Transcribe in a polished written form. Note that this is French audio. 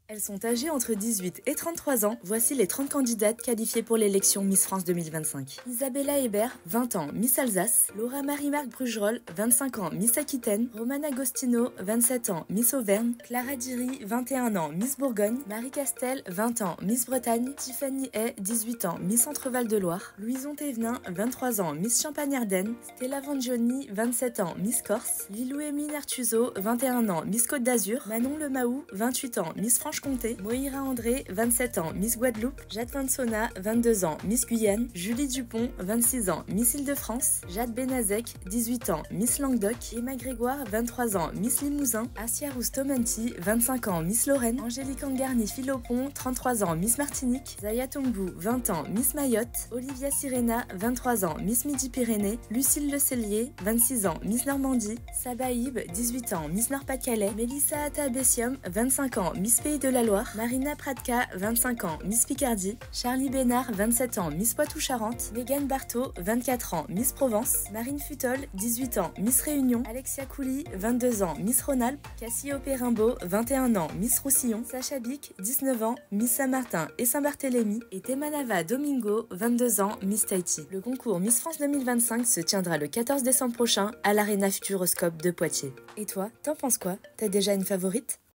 Elles sont âgées entre 18 et 33 ans. Voici les 30 candidates qualifiées pour l'élection Miss France 2025. Isabella Hébert, 20 ans, Miss Alsace. Laura Marie-Marc Brugerolles, 25 ans, Miss Aquitaine. Romane Agostino, 27 ans, Miss Auvergne. Clara Diry, 21 ans, Miss Bourgogne. Marie Castel, 20 ans, Miss Bretagne. Tiffany Hay, 18 ans, Miss Centre-Val de Loire. Louison Thévenin, 23 ans, Miss Champagne-Ardenne. Stella Vangioni, 27 ans, Miss Corse. Lilou-Émile Artuso, 21 ans, Miss Côte d'Azur. Manon Lemaou, 28 ans, Miss Franche-Comté. Moïra André, 27 ans, Miss Guadeloupe. Jade Vinsona, 22 ans, Miss Guyane. Julie Dupont, 26 ans, Miss Île-de-France. Jade Benazek, 18 ans, Miss Languedoc. Emma Grégoire, 23 ans, Miss Limousin. Assia Roustomenti, 25 ans, Miss Lorraine. Angélique Angarni-Philopon, 33 ans, Miss Martinique. Zaya Tombou, 20 ans, Miss Mayotte. Olivia Sirena, 23 ans, Miss Midi-Pyrénées. Lucille Le Cellier, 26 ans, Miss Normandie. Sabaïb, 18 ans, Miss Nord-Pas-de-Calais. Mélissa Atta-Bessium, 25 ans, Miss Pays de la Loire. Marina Pradka, 25 ans, Miss Picardie. Charlie Bénard, 27 ans, Miss Poitou-Charentes. Mégane Barthaud, 24 ans, Miss Provence. Marine Futol, 18 ans, Miss Réunion. Alexia Couli, 22 ans, Miss Rhône-Alpes. Cassie Opérimbaud, 21 ans, Miss Roussillon. Sacha Bic, 19 ans, Miss Saint-Martin et Saint-Barthélemy. Et Temanava Domingo, 22 ans, Miss Tahiti. Le concours Miss France 2025 se tiendra le 14 décembre prochain à l'Arena Futuroscope de Poitiers. Et toi, t'en penses quoi? T'as déjà une favorite?